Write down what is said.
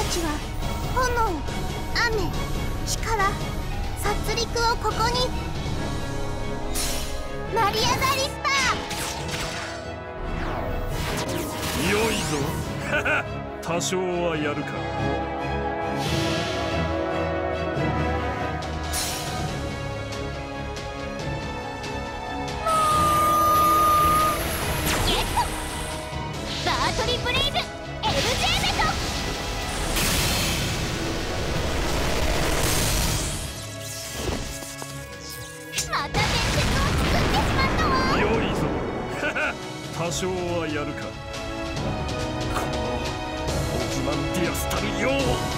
ちは炎、雨、力、殺戮をここに。マリア・ザ・リッパー。 良いぞ多少はやるか。 ゲットバートリブレイブ LJ メト。また伝説を作ってしまったわ。 良いぞ多少はやるか。このオズマンディアスたるよう